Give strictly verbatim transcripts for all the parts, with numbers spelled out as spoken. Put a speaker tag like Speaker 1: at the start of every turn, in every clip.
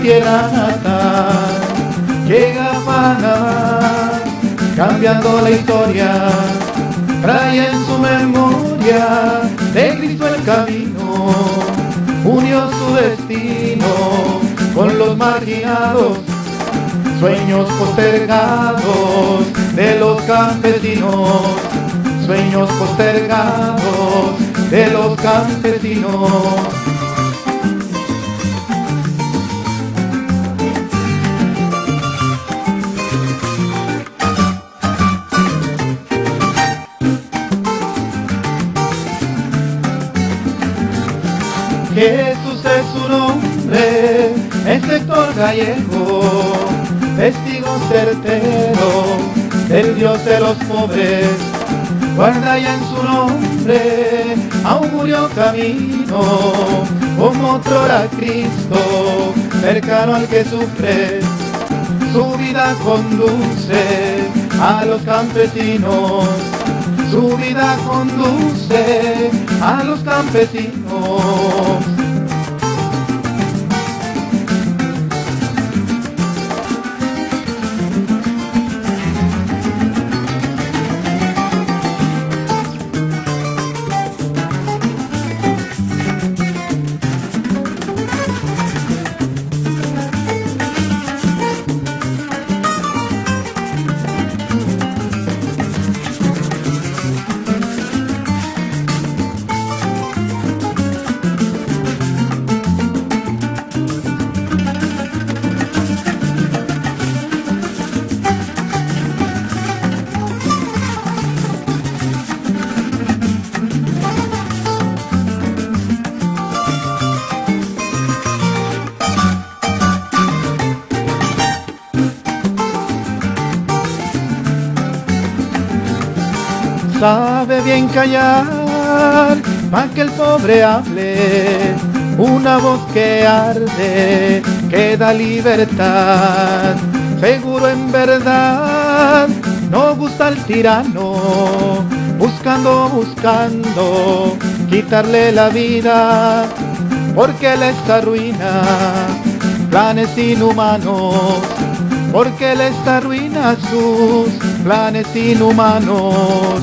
Speaker 1: tierra natal. Llega a Panamá, cambiando la historia, trae en su memoria de Cristo el camino, unió su destino con los marginados, sueños postergados de los campesinos, sueños postergados de los campesinos. Jesús es su nombre, es Héctor Gallego, testigo certero del Dios de los pobres. Guarda ya en su nombre augurio camino, como otrora Cristo, cercano al que sufre. Su vida conduce a los campesinos, su vida conduce a los campesinos. Sabe bien callar pa' que el pobre hable, una voz que arde, que da libertad. Seguro en verdad no gusta el tirano, buscando, buscando quitarle la vida, porque él está arruina planes inhumanos, porque él está arruina sus planes inhumanos.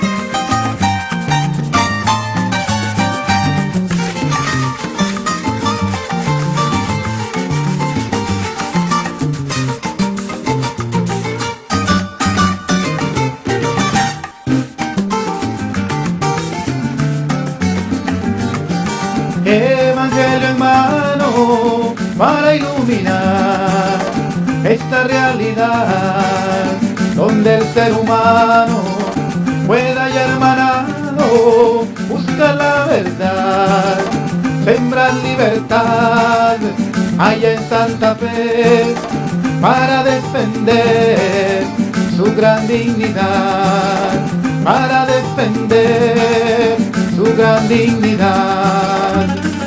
Speaker 1: Evangelio en mano para iluminar esta realidad, donde el ser humano pueda ya hermanado buscar la verdad, sembrar libertad allá en Santa Fe, para defender su gran dignidad, para defender su gran dignidad.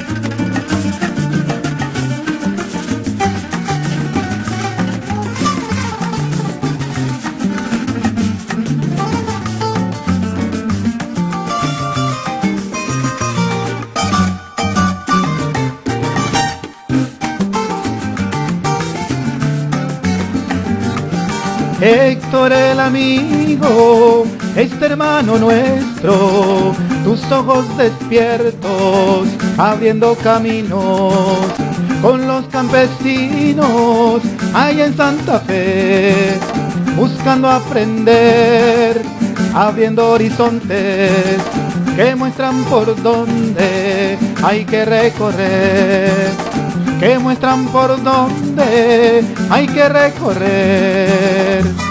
Speaker 1: Héctor el amigo, este hermano nuestro, tus ojos despiertos, abriendo caminos con los campesinos allá en Santa Fe, buscando aprender, abriendo horizontes que muestran por dónde hay que recorrer, que muestran por dónde hay que recorrer.